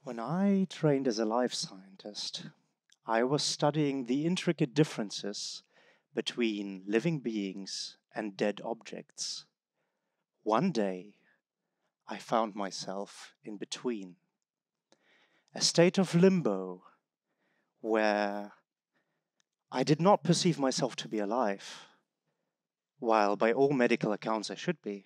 When I trained as a life scientist, I was studying the intricate differences between living beings and dead objects. One day, I found myself in between, a state of limbo where I did not perceive myself to be alive, while by all medical accounts I should be.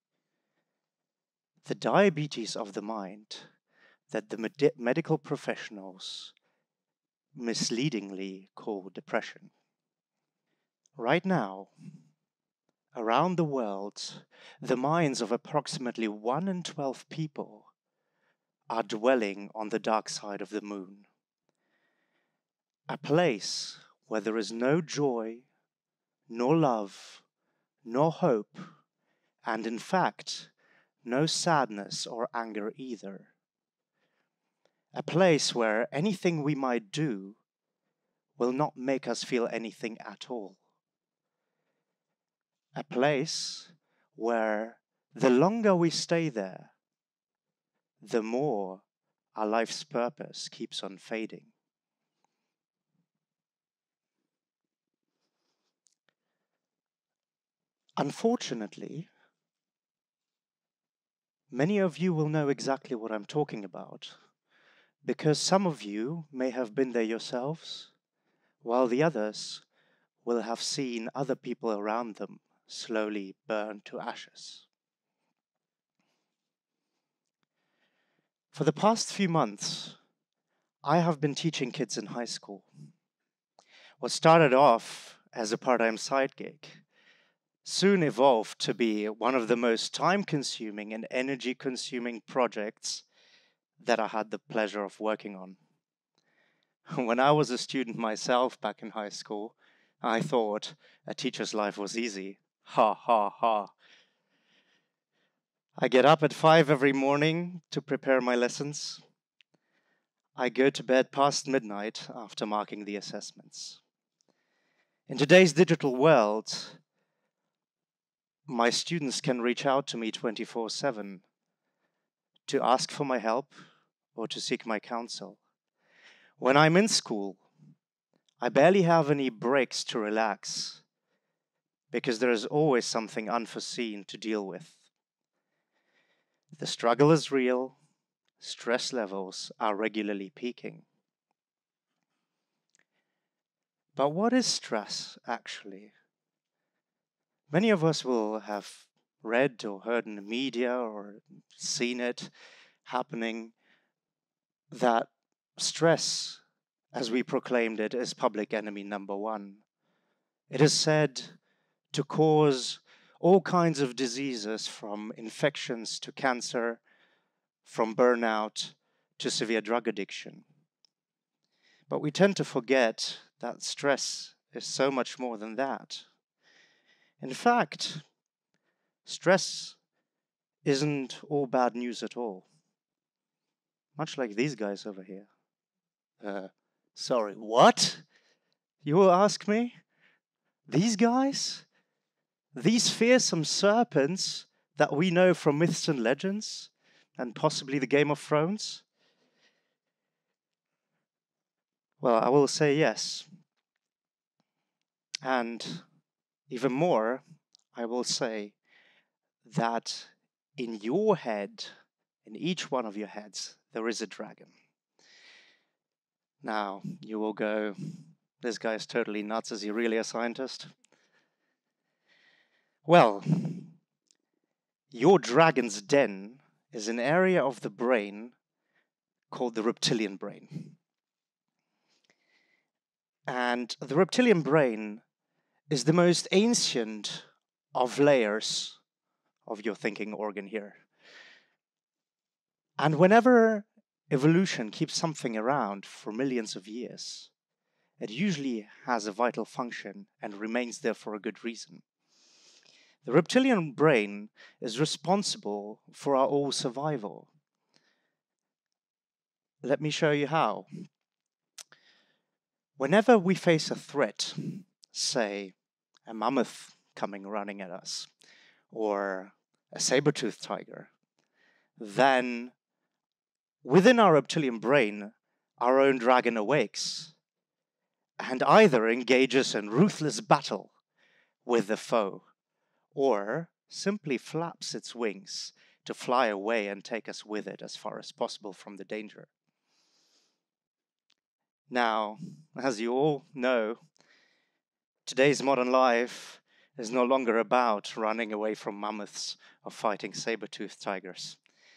The diabetes of the mind that the medical professionals misleadingly call depression. Right now, around the world, the minds of approximately 1 in 12 people are dwelling on the dark side of the moon, a place where there is no joy, nor love, nor hope, and in fact, no sadness or anger either. A place where anything we might do will not make us feel anything at all. A place where the longer we stay there, the more our life's purpose keeps on fading. Unfortunately, many of you will know exactly what I'm talking about, because some of you may have been there yourselves, while the others will have seen other people around them slowly burn to ashes. For the past few months, I have been teaching kids in high school. What started off as a part-time side gig soon evolved to be one of the most time-consuming and energy-consuming projects that I had the pleasure of working on. When I was a student myself back in high school, I thought a teacher's life was easy. Ha ha ha. I get up at 5 every morning to prepare my lessons. I go to bed past midnight after marking the assessments. In today's digital world, my students can reach out to me 24/7 to ask for my help or to seek my counsel. When I'm in school, I barely have any breaks to relax because there is always something unforeseen to deal with. The struggle is real, stress levels are regularly peaking. But what is stress actually? Many of us will have read or heard in the media or seen it happening that stress, as we proclaimed it, is public enemy number one. It is said to cause all kinds of diseases, from infections to cancer, from burnout to severe drug addiction. But we tend to forget that stress is so much more than that. In fact, stress isn't all bad news at all. Much like these guys over here. Sorry, what? You will ask me? These guys? These fearsome serpents that we know from myths and legends, and possibly the Game of Thrones? Well, I will say yes. And even more, I will say that in your head, in each one of your heads, there is a dragon. Now, you will go, this guy is totally nuts. Is he really a scientist? Well, your dragon's den is an area of the brain called the reptilian brain. And the reptilian brain is the most ancient of layers of your thinking organ here. And whenever evolution keeps something around for millions of years, it usually has a vital function and remains there for a good reason. The reptilian brain is responsible for our all survival. Let me show you how. Whenever we face a threat, say a mammoth coming running at us, or a saber-toothed tiger, then within our reptilian brain, our own dragon awakes and either engages in ruthless battle with the foe or simply flaps its wings to fly away and take us with it as far as possible from the danger. Now, as you all know, today's modern life is no longer about running away from mammoths or fighting saber-toothed tigers.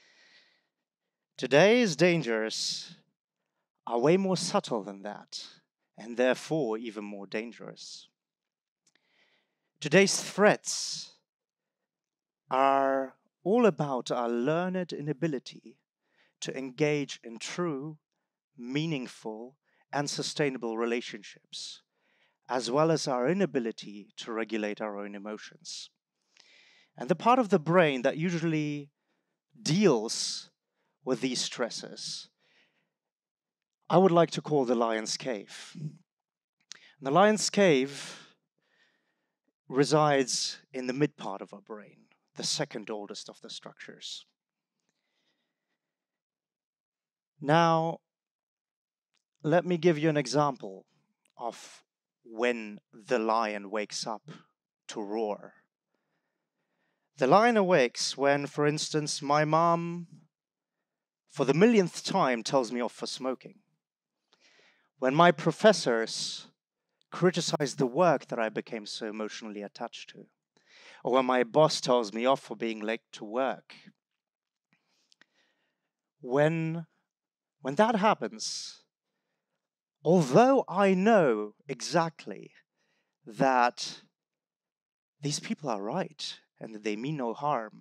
Today's dangers are way more subtle than that, and therefore even more dangerous. Today's threats are all about our learned inability to engage in true, meaningful, and sustainable relationships, as well as our inability to regulate our own emotions. And the part of the brain that usually deals with these stresses, I would like to call the lion's cave. The lion's cave resides in the mid part of our brain, the second oldest of the structures. Now, let me give you an example of when the lion wakes up to roar. The lion awakes when, for instance, my mom, for the millionth time, tells me off for smoking. When my professors criticize the work that I became so emotionally attached to. Or when my boss tells me off for being late to work. When that happens, although I know exactly that these people are right and that they mean no harm,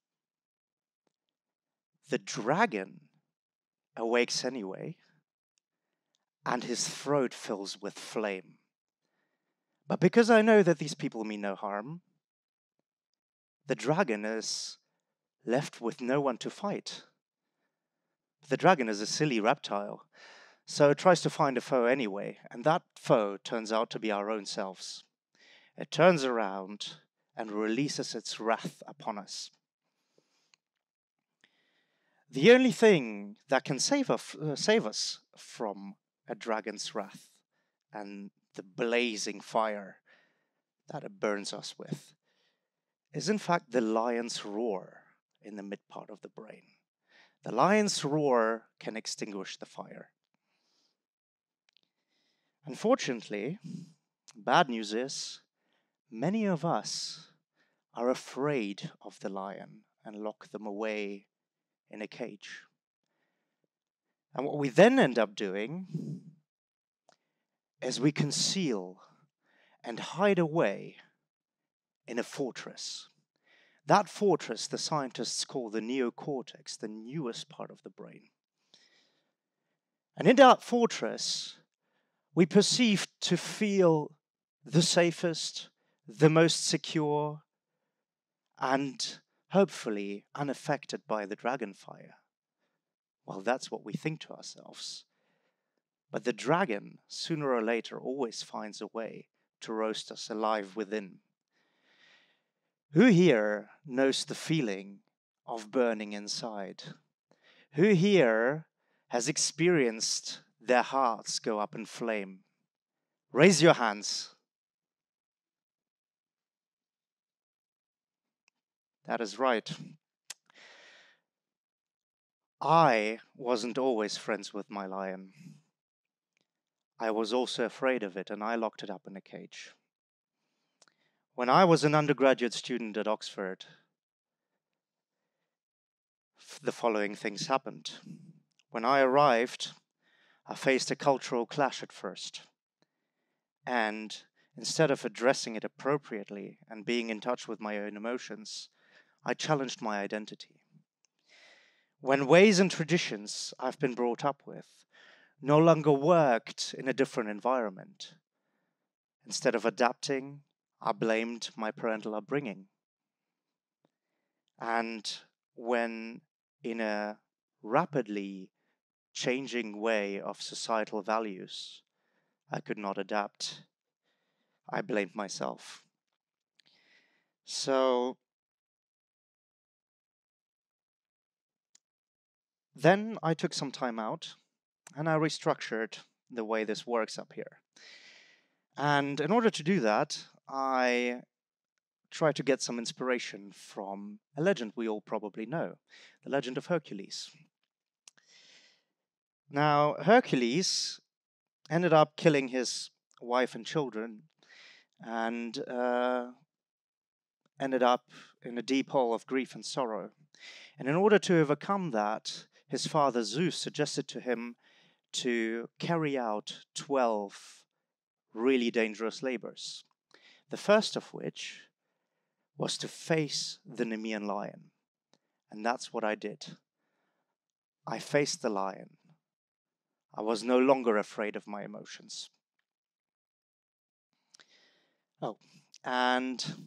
the dragon awakes anyway, and his throat fills with flame. But because I know that these people mean no harm, the dragon is left with no one to fight. The dragon is a silly reptile, so it tries to find a foe anyway, and that foe turns out to be our own selves. It turns around and releases its wrath upon us. The only thing that can save us from a dragon's wrath and the blazing fire that it burns us with is in fact the lion's roar in the mid part of the brain. The lion's roar can extinguish the fire. Unfortunately, bad news is many of us are afraid of the lion and lock them away in a cage. And what we then end up doing is we conceal and hide away in a fortress. That fortress the scientists call the neocortex, the newest part of the brain. And in that fortress, we perceive to feel the safest, the most secure, and hopefully unaffected by the dragon fire. Well, that's what we think to ourselves. But the dragon, sooner or later, always finds a way to roast us alive within. Who here knows the feeling of burning inside? Who here has experienced their hearts go up in flame? Raise your hands. That is right. I wasn't always friends with my lion. I was also afraid of it, and I locked it up in a cage. When I was an undergraduate student at Oxford, the following things happened. When I arrived, I faced a cultural clash at first. And instead of addressing it appropriately and being in touch with my own emotions, I challenged my identity. When ways and traditions I've been brought up with no longer worked in a different environment, instead of adapting, I blamed my parental upbringing. And when in a rapidly changing way of societal values, I could not adapt, I blamed myself. So Then I took some time out and I restructured the way this works up here. And in order to do that, I tried to get some inspiration from a legend we all probably know, the legend of Hercules. Now, Hercules ended up killing his wife and children and ended up in a deep hole of grief and sorrow. And in order to overcome that, his father Zeus suggested to him to carry out 12 really dangerous labors. The first of which was to face the Nemean lion. And that's what I did. I faced the lion. I was no longer afraid of my emotions. Oh, and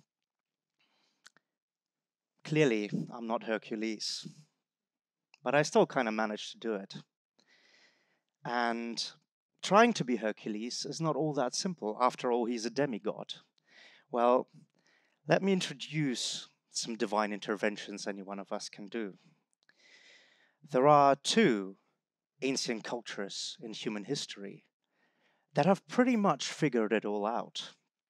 clearly I'm not Hercules, but I still kind of managed to do it. And trying to be Hercules is not all that simple. After all, he's a demigod. Well, let me introduce some divine interventions any one of us can do. There are two ancient cultures in human history that have pretty much figured it all out.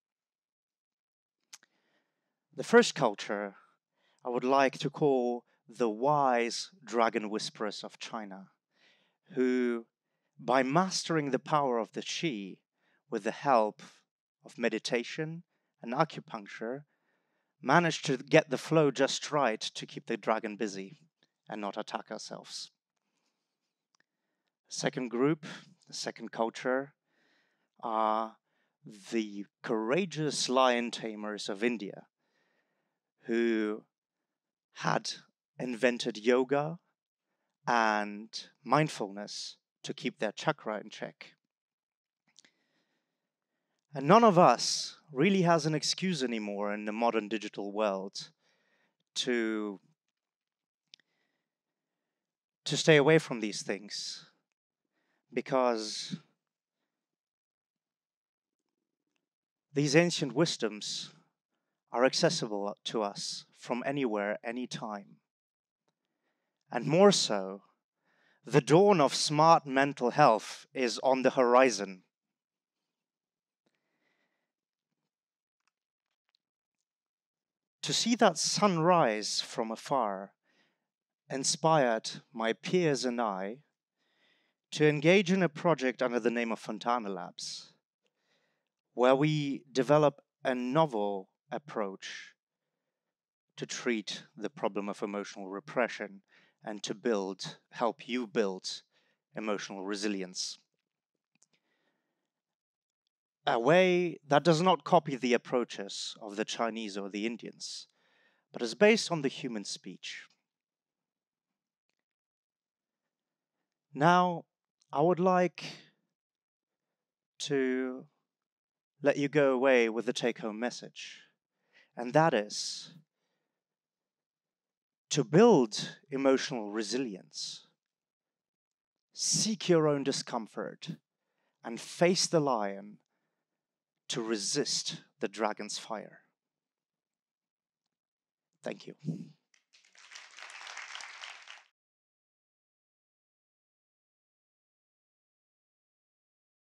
The first culture I would like to call the wise dragon whisperers of China, who, by mastering the power of the qi with the help of meditation and acupuncture, managed to get the flow just right to keep the dragon busy and not attack ourselves. Second group, the second culture, are the courageous lion tamers of India, who had invented yoga and mindfulness to keep their chakra in check. And none of us really has an excuse anymore in the modern digital world to stay away from these things, because these ancient wisdoms are accessible to us from anywhere, anytime. And more so, the dawn of smart mental health is on the horizon. To see that sunrise from afar inspired my peers and I to engage in a project under the name of Fontana Labs, where we develop a novel approach to treat the problem of emotional repression and to help you build emotional resilience. A way that does not copy the approaches of the Chinese or the Indians, but is based on the human speech. Now, I would like to let you go away with the take-home message, and that is to build emotional resilience. Seek your own discomfort and face the lion to resist the dragon's fire. Thank you.